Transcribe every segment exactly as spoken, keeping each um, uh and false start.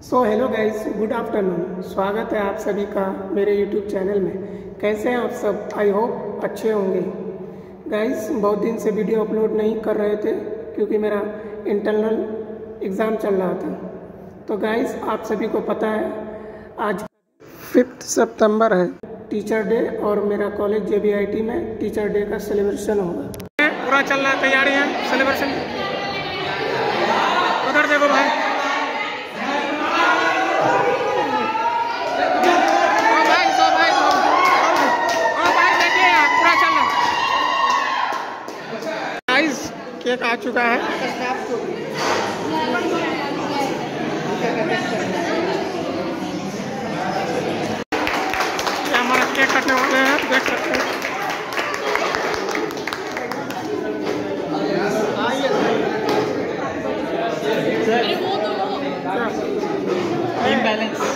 सो hello guys, good afternoon. स्वागत है आप सभी का मेरे यूट्यूब चैनल में। कैसे हैं आप सब? आई होप अच्छे होंगे। गाइस, बहुत दिन से वीडियो अपलोड नहीं कर रहे थे क्योंकि मेरा इंटरनल एग्ज़ाम चल रहा था। तो गाइस, आप सभी को पता है आज फिफ्थ सितंबर है, टीचर डे, और मेरा college J B I T में टीचर डे का सेलिब्रेशन होगा। पूरा चल रहा है, तैयारी है सेलिब्रेशन। उधर देखो भाई, केक आ चुका है। ये हमारा केक कटने वाले हैं, देख सकते हैं। इम्बैलेंस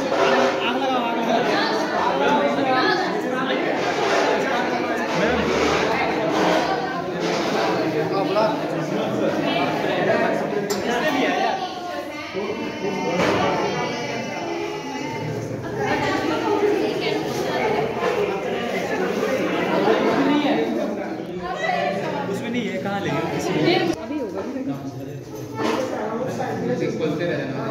उसमें नहीं है, कहाँ ले अभी होगा बोलते रहना।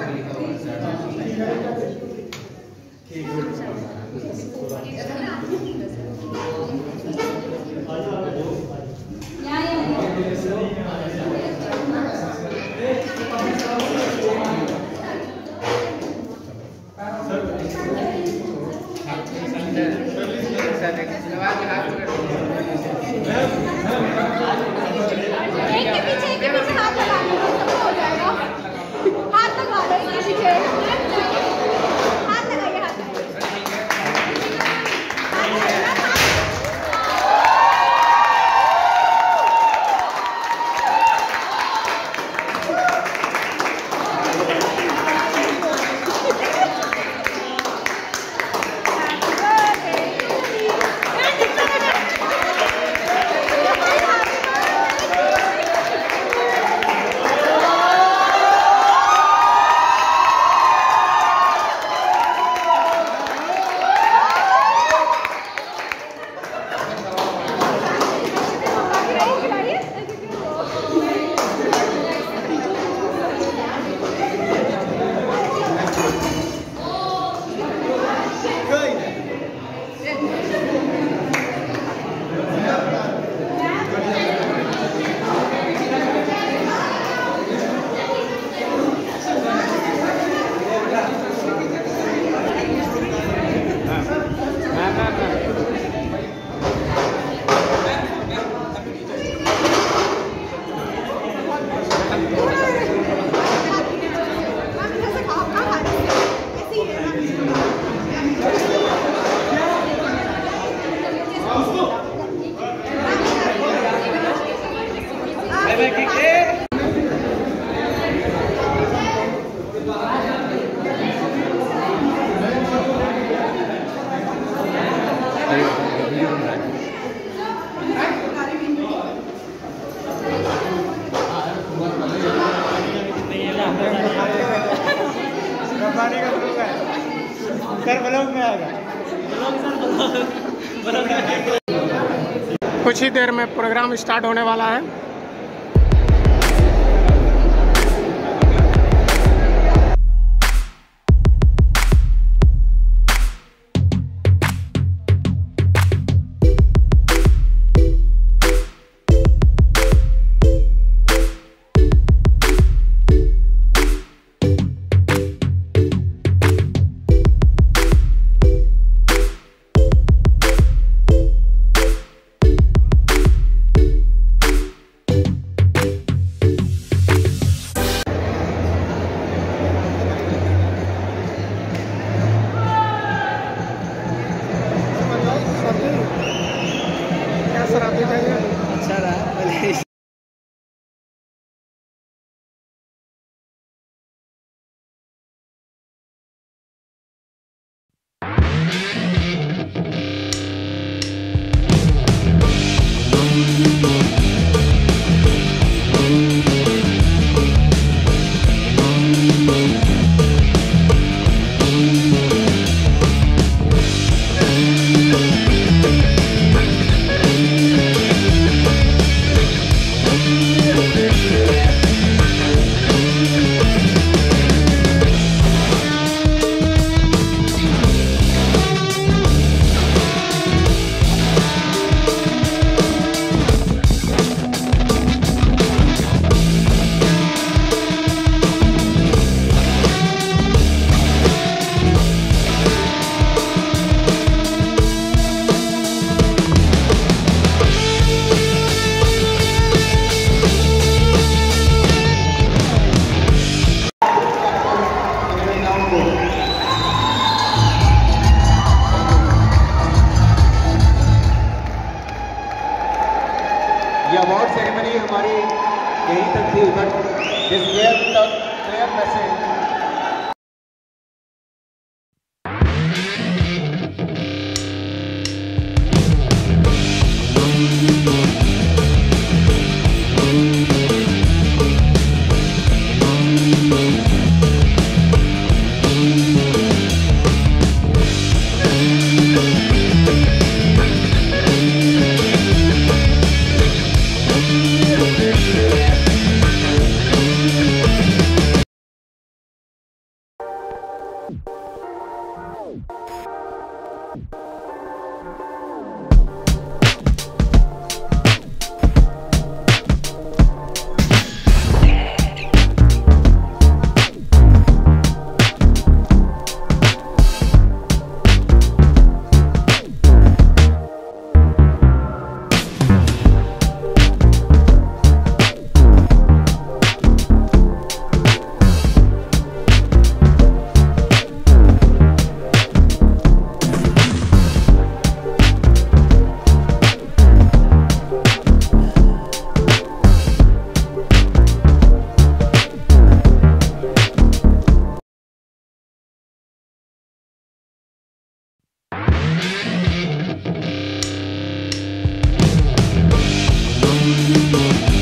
कुछ ही देर में प्रोग्राम स्टार्ट होने वाला है। This gave the clear message. Thank you.